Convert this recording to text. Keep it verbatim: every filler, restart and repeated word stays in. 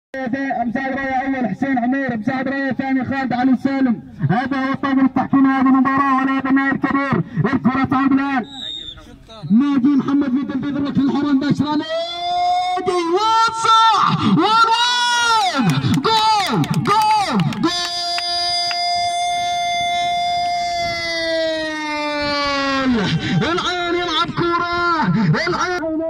مساعد رايه اول حسين عمير، مساعد رايه ثاني خالد علي سالم. هذا هو طاقم التحكيم هذه المباراه ولهذا النادي الكبير. الكره تعود الان نادي محمد في تنفيذ الركن الحرام مباشره. نادي وصح وجول جول جول جول. العين يلعب كره، العين